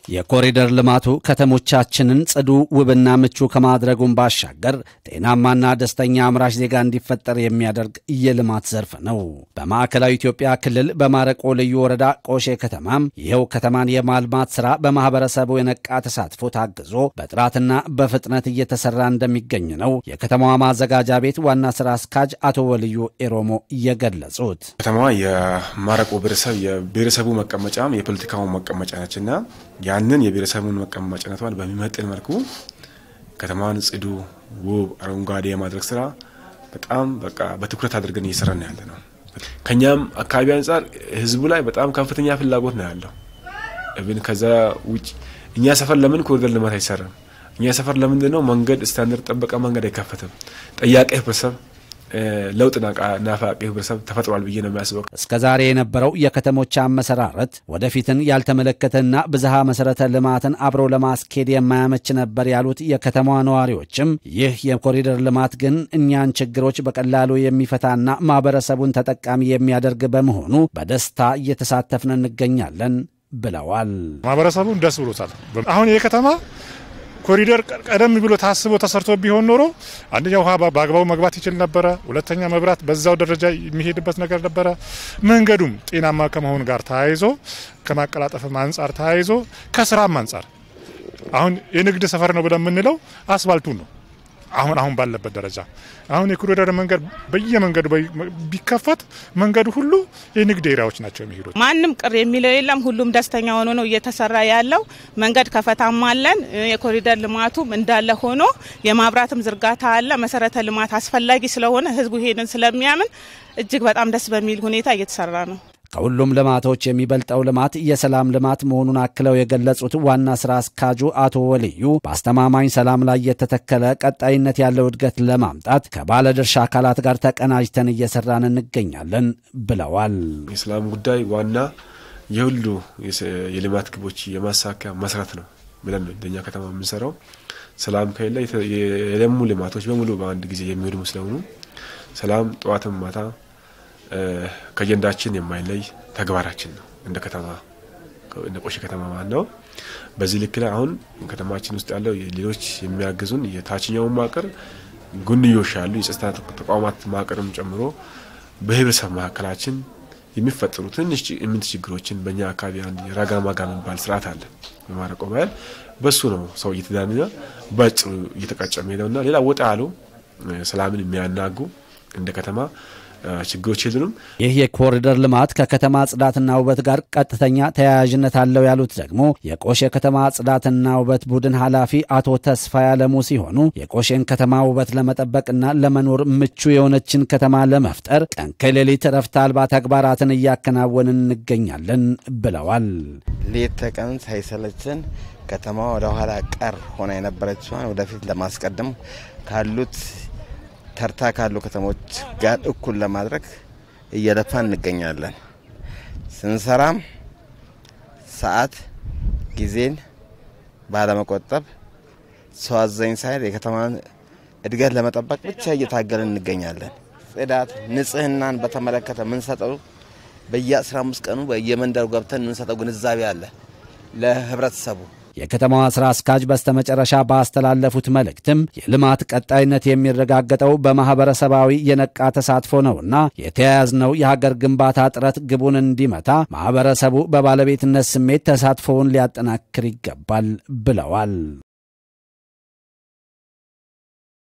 የኮሪደር ልማቱ ከተሞቻችንን ጽዱ ውብና ምቹ ከማድረጉን ባሻገር ጤናማና ደስተኛ አምራች ዜጋ እንዲፈጠር የሚያደርግ የልማት ዘርፍ ነው። በማዕከላዊ ኢትዮጵያ ክልል በማረቆ ልዩ ወረዳ ቆሼ ከተማም ይሄው ከተማን የማልማት ሥራ በማህበረሰቡ የነቃ ተሳትፎ ታግዞ በጥራትና በፍጥነት እየተሰራ እንደሚገኝ ነው የከተማዋ ማዘጋጃ ቤት ዋና ሥራ አስኪያጅ አቶ ወልዩ ኤሮሞ የገለጹት። ከተማዋ የማረቆ ብሔረሰቡ መቀመጫም የፖለቲካው መቀመጫ ነችና ያንን የብሔረሰቡን መቀመጫነቷን በሚመጥን መልኩ ከተማዋን ጽዱ ውብ አረንጓዴ የማድረግ ስራ በጣም በትኩረት አድርገን እየሰራን ያለነው። ከኛም አካባቢ አንፃር ህዝቡ ላይ በጣም ከፍተኛ ፍላጎት ነው ያለው። እብን ከዛ ውጭ እኛ ሰፈር ለምን ኮሪደር ልማት አይሰራም? እኛ ሰፈር ለምን ነው መንገድ ስታንዳርድ ጠበቀ መንገድ አይከፈትም? ጠያቄ ህብረተሰብ ለውጥና ናፋቂ ህብረተሰብ ተፈጥሯል ብዬ ነው የሚያስበው። እስከዛሬ የነበረው የከተሞች አመሰራረት ወደፊትን ያልተመለከተና ብዝሃ መሰረተ ልማትን አብሮ ለማስኬድ የማያመች ነበር ያሉት የከተማዋ ነዋሪዎችም ይህ የኮሪደር ልማት ግን እኛን ችግሮች በቀላሉ የሚፈታና ማህበረሰቡን ተጠቃሚ የሚያደርግ በመሆኑ በደስታ እየተሳተፍን እንገኛለን ብለዋል። ማህበረሰቡን ደስ ብሎታል። አሁን የከተማ ኮሪደር ቀደም ብሎ ታስቦ ተሰርቶ ቢሆን ኖሮ አንደኛ ውሃ በአግባቡ መግባት ይችል ነበር፣ ሁለተኛ መብራት በዛው ደረጃ የሚሄድበት ነገር ነበር። መንገዱም ጤናማ ከመሆን ጋር ተያይዞ ከማቀላጠፍም አንፃር ተያይዞ ከስራም አንፃር አሁን የንግድ ሰፈር ነው ብለን የምንለው አስፋልቱ ነው። አሁን ባለበት ደረጃ አሁን የኮሪደር መንገድ በየመንገዱ ቢከፈት መንገዱ ሁሉ የንግድ ኤሪያዎች ናቸው የሚሄዱት። ማንም ቅር የሚለው የለም። ሁሉም ደስተኛ ሆኖ ነው እየተሰራ ያለው። መንገድ ከፈታም አለን። የኮሪደር ልማቱም እንዳለ ሆኖ የማብራትም ዝርጋታ አለ። መሰረተ ልማት አስፈላጊ ስለሆነ ህዝቡ ይሄንን ስለሚያምን እጅግ በጣም ደስ በሚል ሁኔታ እየተሰራ ነው። ከሁሉም ልማቶች የሚበልጠው ልማት የሰላም ልማት መሆኑን አክለው የገለጹት ዋና ሥራ አስኪያጁ አቶ ወልዩ በአስተማማኝ ሰላም ላይ የተተከለ ቀጣይነት ያለው እድገት ለማምጣት ከባለድርሻ አካላት ጋር ተቀናጅተን እየሰራን እንገኛለን ብለዋል። የሰላም ጉዳይ ዋና የሁሉ የልማት ግቦች የማሳካያ መሰረት ነው ብለን እንደኛ ከተማ የምንሰራው። ሰላም ከሌለ የለሙ ልማቶች በሙሉ በአንድ ጊዜ የሚወድሙ ስለሆኑ ሰላም ጠዋትም ማታ ከጀንዳችን የማይለይ ተግባራችን ነው እንደ ከተማ እንደ ቆሼ ከተማ ማለት ነው። በዚህ ልክ ላይ አሁን ከተማችን ውስጥ ያለው ሌሎች የሚያግዙን የታችኛው ማቀር ጉንዮሽ ያሉ የጸጥታ ተቋማት ማቀርም ጨምሮ በህብረተሰብ ማዕከላችን የሚፈጠሩ ትንሽ ችግሮችን በእኛ አካባቢ አንድ ራጋማጋ የሚባል ስርዓት አለ በማረቆ ማለት በሱ ነው ሰው እየተዳነና ባጭሩ እየተቀጨ ሄደውና ሌላ ወጣ ያሉ ሰላምን የሚያናጉ እንደ ከተማ ችግሮች የሉም። ይህ የኮሪደር ልማት ከከተማ ጽዳትና ውበት ጋር ቀጥተኛ ተያያዥነት አለው ያሉት ደግሞ የቆሼ ከተማ ጽዳትና ውበት ቡድን ኃላፊ አቶ ተስፋ ያለሙ ሲሆኑ የቆሼን ከተማ ውበት ለመጠበቅና ለመኖር ምቹ የሆነችን ከተማ ለመፍጠር ቀን ከሌሊት እረፍት አልባ ተግባራትን እያከናወንን እንገኛለን ብለዋል። ሌት ተቀን ሳይሰለችን ከተማ ወደ ኋላ ቀር ሆና የነበረችውን ወደፊት ለማስቀደም ካሉት ተርታ ካሉ ከተሞች ጋር እኩል ለማድረግ እየለፋን እንገኛለን። ስንሰራም ሰዓት ጊዜን ባለመቆጠብ ሰው አዘኝ ሳይል የከተማን እድገት ለመጠበቅ ብቻ እየታገልን እንገኛለን። ጽዳት ንጽህናን በተመለከተ ምን ሰጠው በየ15 ቀኑ በየመንደሩ ገብተን ምን ሰጠው ግንዛቤ አለ ለህብረተሰቡ። የከተማዋ ሥራ አስኪያጅ በስተመጨረሻ ባስተላለፉት መልእክትም የልማት ቀጣይነት የሚረጋገጠው በማህበረሰባዊ የነቃ ተሳትፎ ነውና የተያያዝነው የሀገር ግንባታ ጥረት ግቡን እንዲመታ ማህበረሰቡ በባለቤትነት ስሜት ተሳትፎውን ሊያጠናክር ይገባል ብለዋል።